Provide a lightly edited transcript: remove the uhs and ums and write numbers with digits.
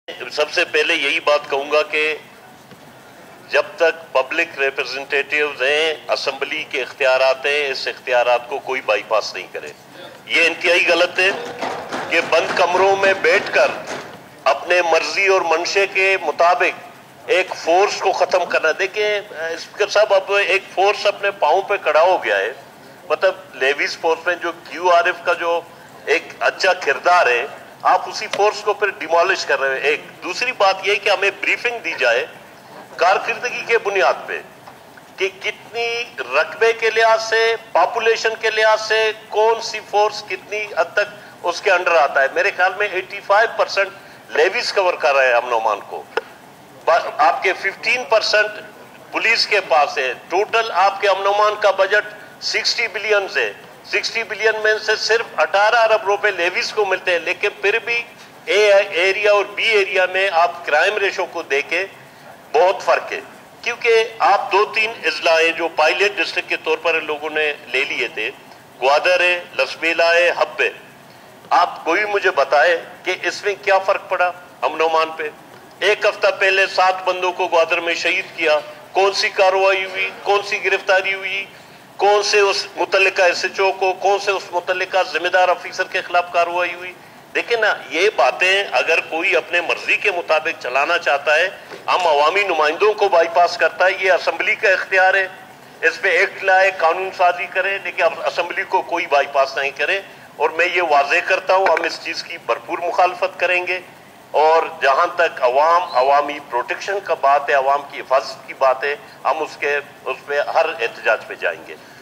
सबसे पहले यही बात कहूंगा कि जब तक पब्लिक रिप्रेजेंटेटिव्स हैं, असेंबली के इख्तियारात हैं, इस इख्तियारात को कोई बाईपास नहीं करे। ये इंतहाई गलत है कि बंद कमरों में बैठकर अपने मर्जी और मंशे के मुताबिक एक फोर्स को खत्म करना। देखिए स्पीकर साहब, अब एक फोर्स अपने पांव पे खड़ा हो गया है। मतलब लेविस फोर्स में जो QRF का जो एक अच्छा किरदार है, आप उसी फोर्स को फिर डिमोलिश कर रहे हो। एक दूसरी बात यह कि हमें ब्रीफिंग दी जाए कारकर्दगी के बुनियाद पे कि कितनी रकबे के लिहाज से, पॉपुलेशन के लिहाज से कौन सी फोर्स कितनी हद तक उसके अंडर आता है। मेरे ख्याल में 85% लेविस कवर कर रहे हैं अमन ओमान को। आपके 15% पुलिस के पास है। टोटल आपके अमन ओमान का बजट 60 बिलियन से 60 बिलियन में से सिर्फ 18 अरब रुपए लेविस को मिलते हैं। लेकिन फिर भी ए एरिया और बी एरिया में आप क्राइम रेशो को देखें, बहुत फर्क है। क्योंकि आप 2-3 अजला हैं जो पायलट डिस्ट्रिक्ट के तौर पर लोगों ने ले लिए थे। ग्वादर है, लसबेला है, हब है। आप कोई मुझे बताए कि इसमें क्या फर्क पड़ा अमन ओमान पे। एक हफ्ता पहले 7 बंदों को ग्वादर में शहीद किया। कौन सी कार्रवाई हुई, कौन सी गिरफ्तारी हुई, कौन से उस मुतल्लिका SHO को, कौन से उस मुतल्लिका जिम्मेदार अफीसर के खिलाफ कार्रवाई हुई। देखिए ना, ये बातें अगर कोई अपने मर्जी के मुताबिक चलाना चाहता है, हम अवामी नुमाइंदों को बाईपास करता है। ये असेंबली का इख्तियार है, इस पे एक्ट लाए, कानून साजी करे, लेकिन अब असेंबली को कोई बाईपास नहीं करे। और मैं ये वाजे करता हूँ, हम इस चीज की भरपूर मुखालफत करेंगे। और जहां तक अवामी प्रोटेक्शन का बात है, अवाम की हिफाजत की बात है, हम उस पे हर एहतजाज पे जाएंगे।